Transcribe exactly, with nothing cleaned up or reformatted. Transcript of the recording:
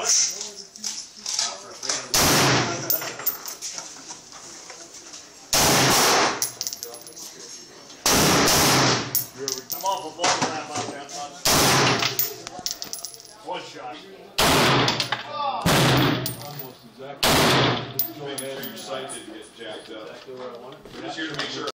about it? I'm off a ball wrap out there. One shot. Almost exactly. Making sure your sight didn't get jacked up. Exactly where I want it. Just here to make sure